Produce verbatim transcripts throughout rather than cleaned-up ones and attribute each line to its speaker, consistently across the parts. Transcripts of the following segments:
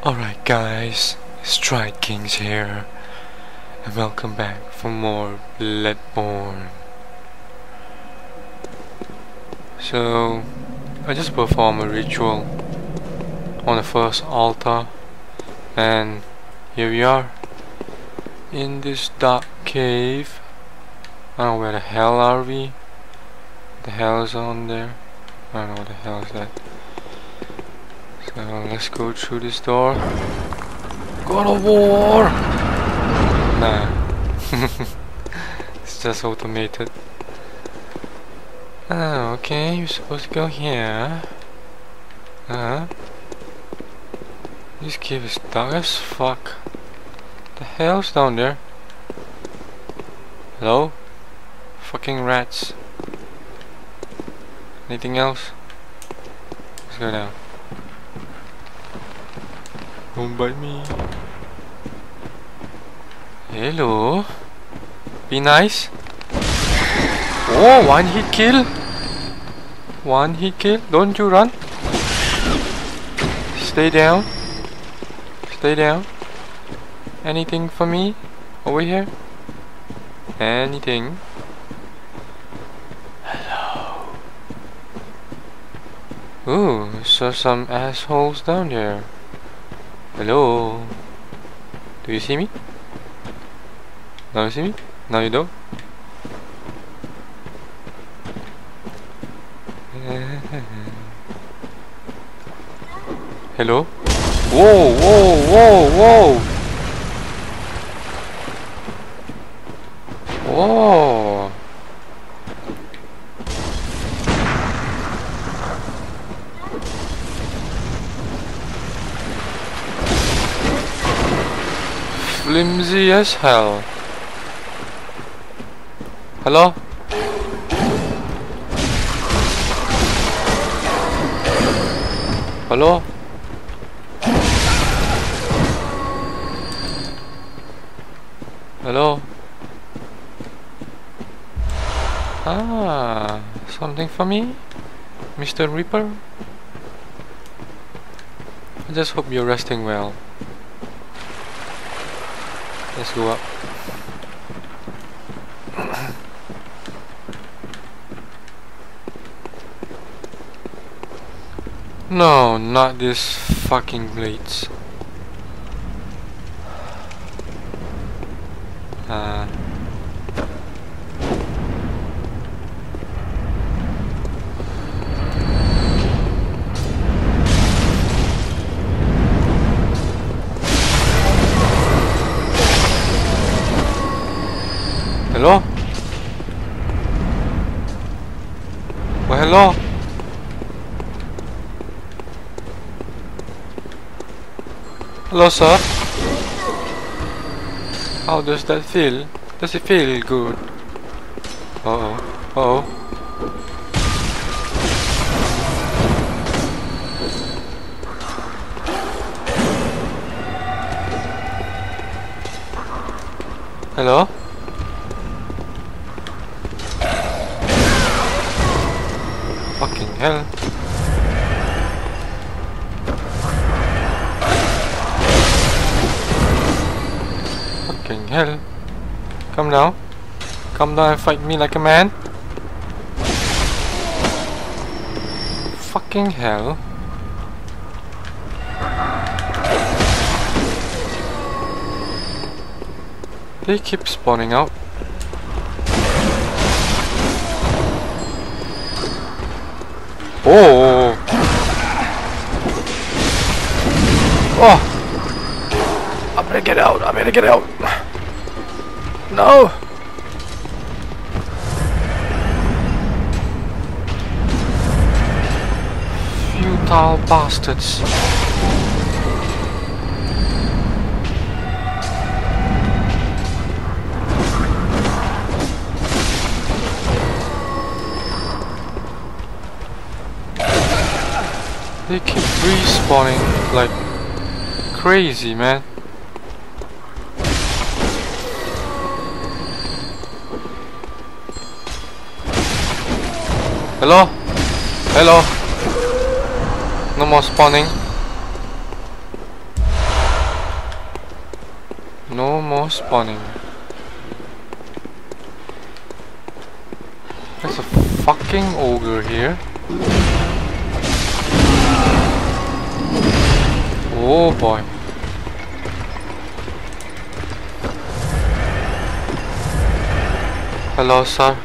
Speaker 1: Alright guys, Strike Kings here, and welcome back for more Bloodborne. So, I just performed a ritual on the first altar, and here we are, in this dark cave. I don't know where the hell are we? The hell is on there? I don't know what the hell is that. So let's go through this door. God of War! Nah. It's just automated. Ah, okay, you're supposed to go here. Uh huh. This cave is dark as fuck. The hell's down there? Hello? Fucking rats. Anything else? Let's go down. Don't bite me. Hello. Be nice. Oh, one hit kill. One hit kill. Don't you run. Stay down. Stay down. Anything for me? Over here? Anything? Hello. Ooh, so some assholes down there. Hello. Do you see me? Now you see me? Now you don't? Hello? Whoa, whoa, whoa, whoa! Whoa! Flimsy as hell. Hello? Hello? Hello? Ah, something for me? Mister Reaper? I just hope you're resting well. Let's go up. No, not these fucking blades. Uh. Hello? Well, hello? Hello, sir. How does that feel? Does it feel good? Uh oh. Uh oh. Hello? Fucking hell. Fucking hell. Come down. Come down and fight me like a man. Fucking hell. They keep spawning out. Oh! Oh! I better get out, I better get out! No! Futile bastards. They keep respawning like crazy, man. Hello? Hello? No more spawning. No more spawning. There's a fucking ogre here. Oh boy. Hello, sir.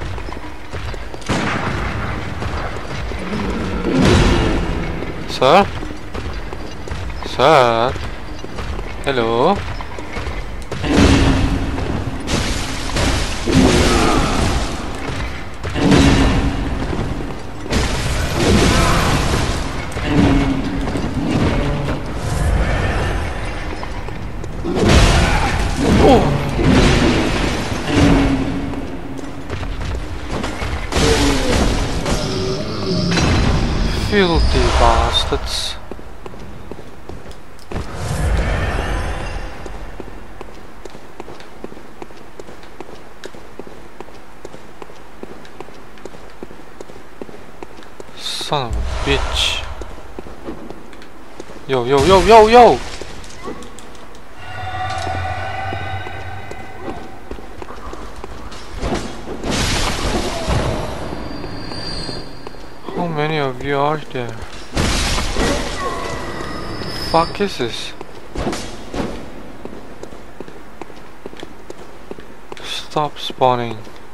Speaker 1: Sir? Sir? Hello? Filthy bastards. Son of a bitch. Yo, yo, yo, yo, yo! How many of you are there? The fuck is this? Stop spawning.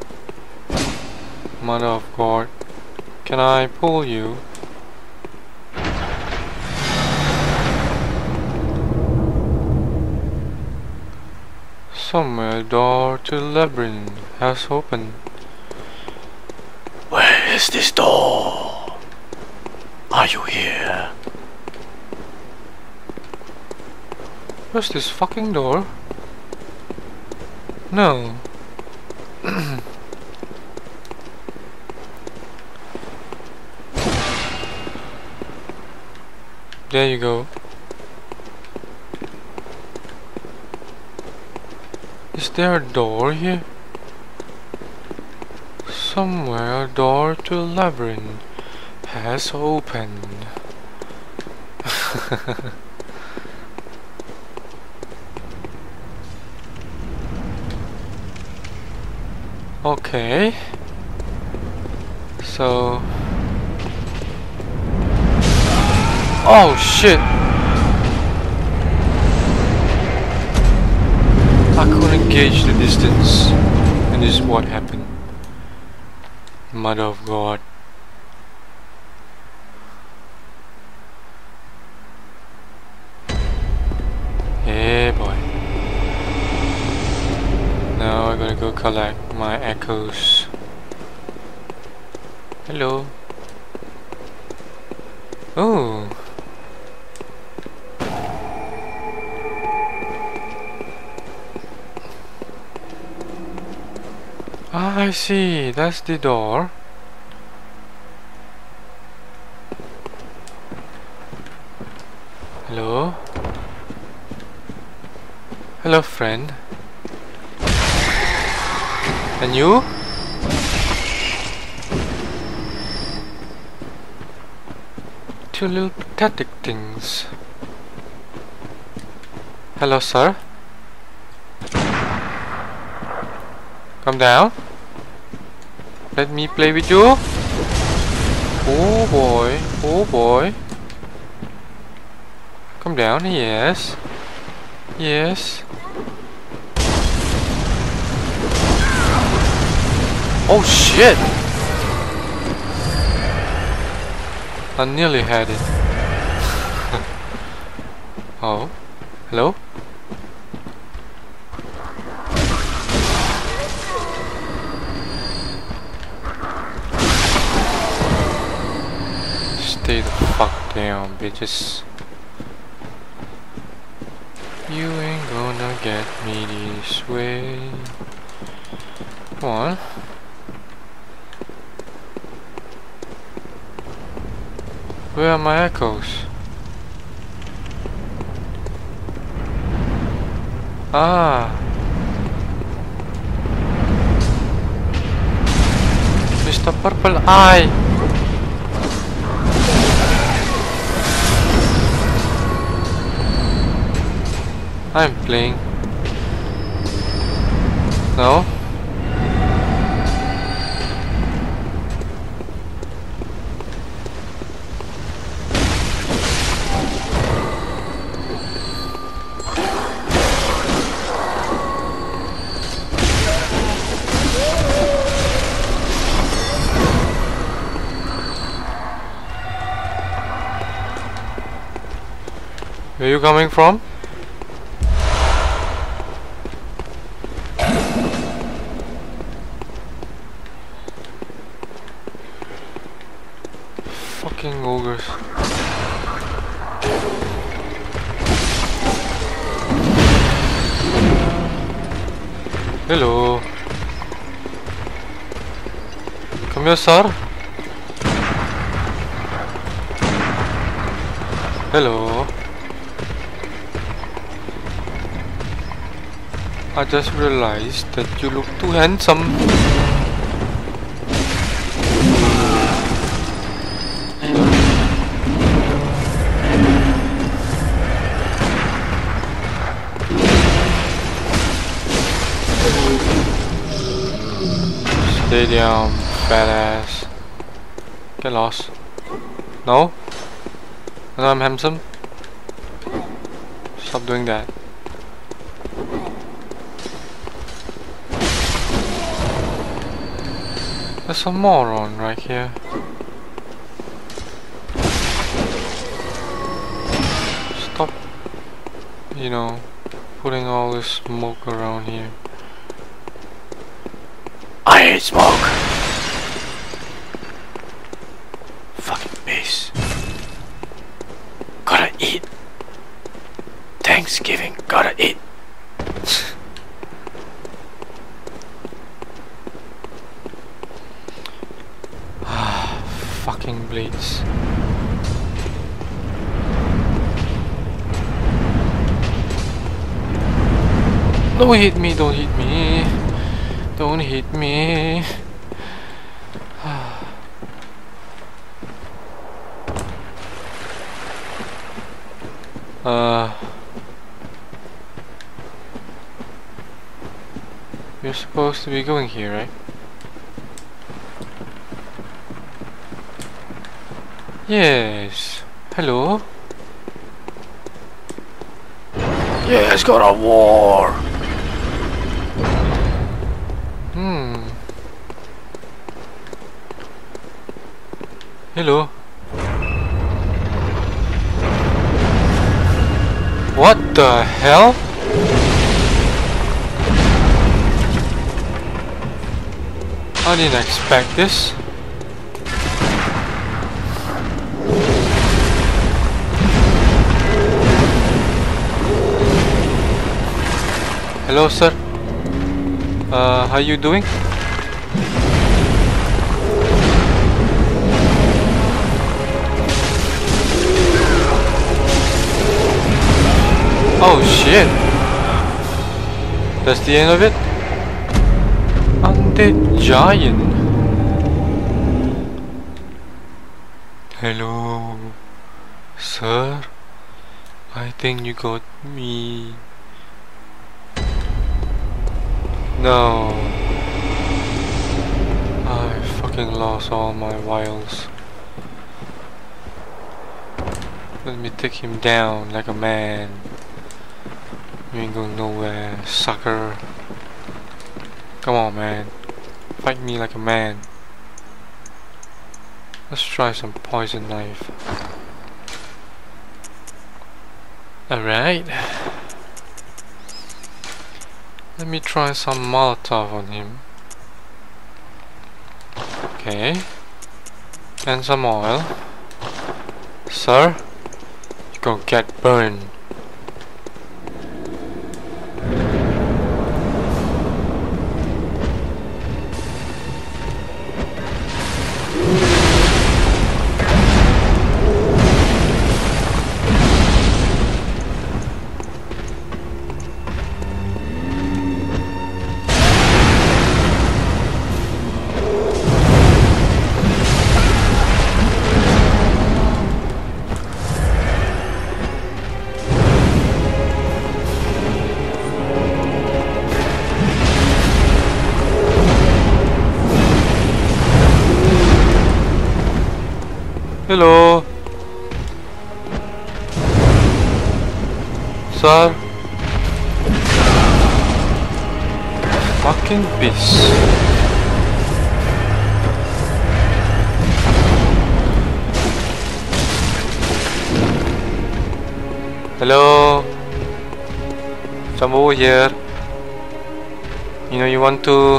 Speaker 1: Mother of God. Can I pull you? Somewhere door to the labyrinth has opened. Where is this door? Are you here? Where's this fucking door? No. There you go. Is there a door here? Somewhere a door to a labyrinth has opened. Okay. So... Oh shit! I couldn't gauge the distance, and this is what happened. Mother of God. Yeah, boy. Now I gotta go collect my echoes. Hello. Oh. Ah, I see. That's the door. Hello? Hello, friend. And you? Two little pathetic things. Hello, sir. Come down. Let me play with you. Oh boy, oh boy. Come down, yes. Yes. Oh shit! I nearly had it. Oh, hello? Stay the fuck down, bitches. You ain't gonna get me this way. Come on. Where are my echoes? Ah. Mister Purple Eye. I'm playing No? Where are you coming from? Fucking ogres. Hello. Come here, sir. Hello. I just realized that you look too handsome. Stay down, badass. Get lost. No? No, I'm handsome. Stop doing that. There's a moron right here. Stop, you know, putting all this smoke around here. I hate smoke. Fucking base. Gotta eat. Thanksgiving, gotta eat. Fucking blades. Don't hit me, don't hit me. Don't hit me. uh You're supposed to be going here, right? Yes. Hello. Yes, got a war. Hmm. Hello. What the hell? I didn't expect this. Hello, sir. Uh, how you doing? Oh shit! That's the end of it? Undead giant. Hello, sir. I think you got me. No. I fucking lost all my wiles. Let me take him down like a man. You ain't going nowhere, sucker. Come on, man. Fight me like a man. Let's try some poison knife. Alright. Let me try some Molotov on him. Okay. And some oil. Sir, you're gonna get burned. sir. Fucking beast. Hello? Come over here. You know you want to...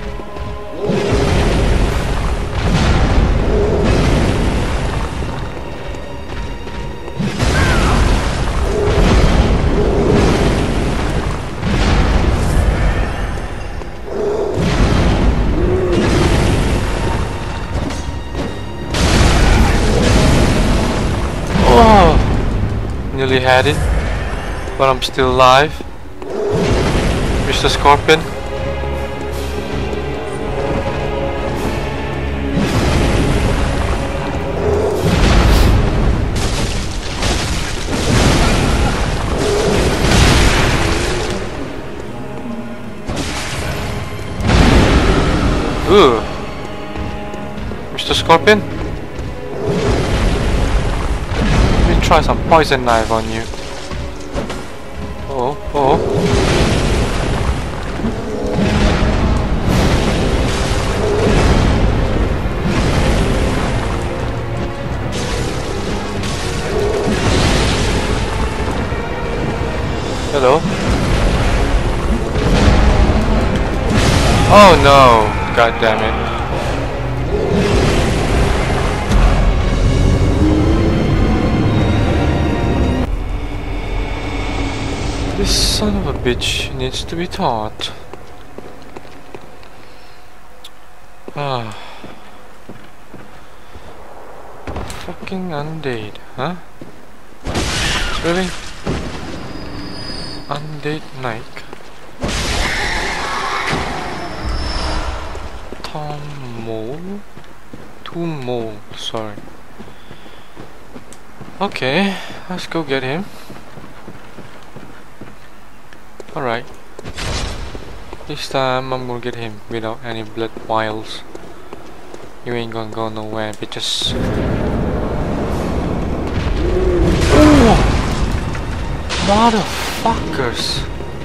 Speaker 1: Oh! Nearly had it, but I'm still alive. Mister Scorpion. Ooh. Mister Scorpion? Let me try some poison knife on you. Oh, oh. Hello? Oh no! God damn it. This son of a bitch needs to be taught. Ah. Fucking undead, huh? Really? Undead Nike. Tom Mole? Two Mole, sorry. Okay, let's go get him. Alright. This time I'm gonna get him without any blood vials. You ain't gonna go nowhere, bitches. Oh! Motherfuckers!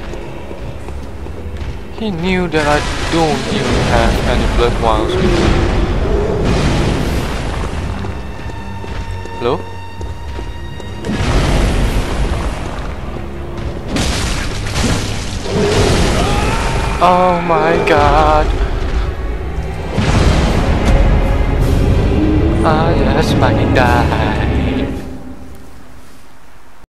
Speaker 1: He knew that I don't even have any blood vials with me. Hello? Oh my god. I just fucking died.